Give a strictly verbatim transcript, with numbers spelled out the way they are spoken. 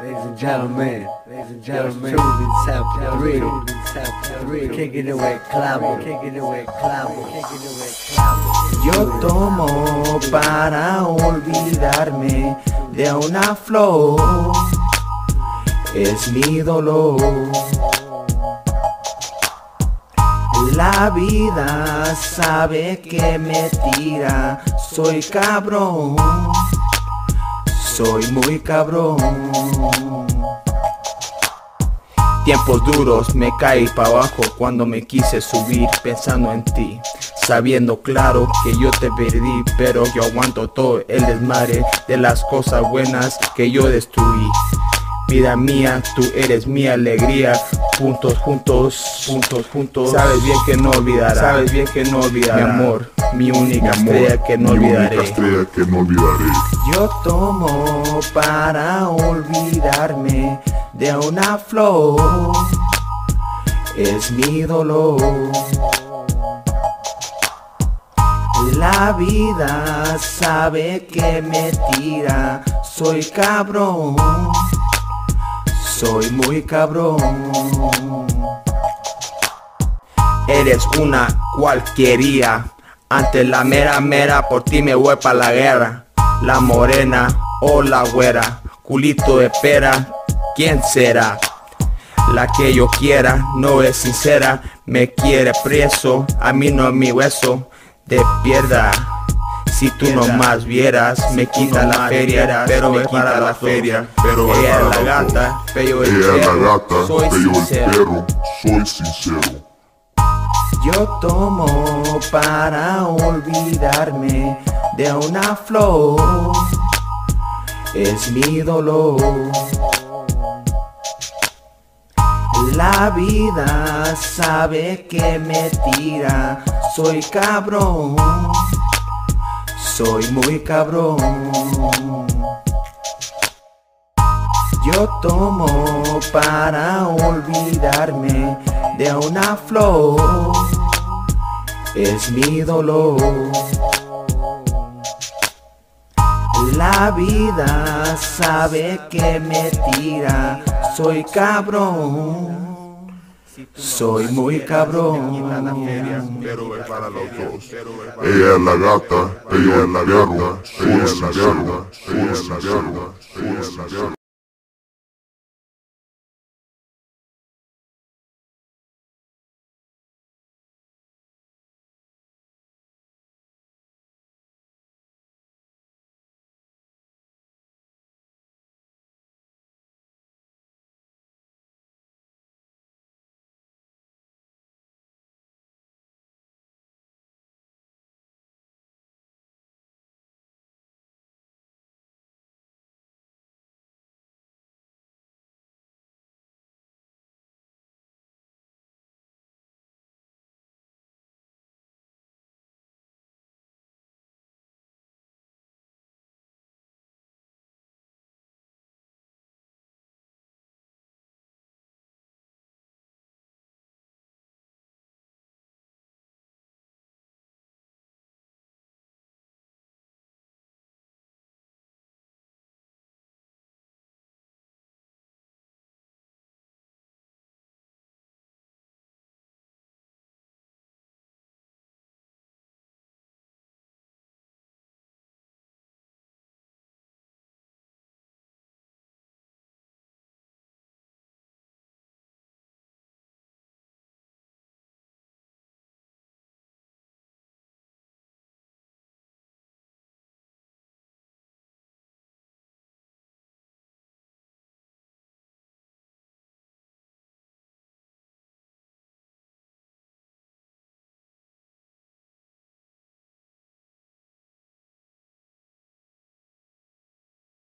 Ladies and gentlemen, ladies and gentlemen, Truly Chapter three, Chapter three, kicking it with clavo, kicking it with clavo, kicking it with clavo. Yo tomo para olvidarme de una flor, es mi dolor. La vida sabe que me tira, soy cabrón, soy muy cabrón. Tiempos duros me caí para abajo cuando me quise subir pensando en ti, sabiendo claro que yo te perdí, pero yo aguanto todo el desmadre de las cosas buenas que yo destruí. Vida mía, tú eres mi alegría, puntos juntos, puntos juntos. Sabes bien que no olvidarás, sabes bien que no olvidarás, mi amor, mi única mi amor, estrella que no mi olvidaré. Única estrella que no olvidaré. Yo tomo para olvidarme de una flor, es mi dolor. La vida sabe que me tira, soy cabrón, soy muy cabrón. Eres una cualquiería, ante la mera mera por ti me voy pa' la guerra. La morena o la güera, culito de pera, ¿quién será? La que yo quiera no es sincera, me quiere preso, a mí no es mi hueso de pierda. Si tú nomás vieras, me quita la feria, pero es para la feria. Pero es ella para es la la gata, pero el Ella es la perro, gata, soy pero el sincero. perro, soy sincero. Yo tomo para olvidarme de una flor, es mi dolor. La vida sabe que me tira, soy cabrón, soy muy cabrón. Yo tomo para olvidarme de una flor, es mi dolor. La vida sabe que me tira, soy cabrón, soy muy cabrón. Pero es para los dos. Ella es la gata, ella es la perro, soy sincero, soy sincero, soy sincero.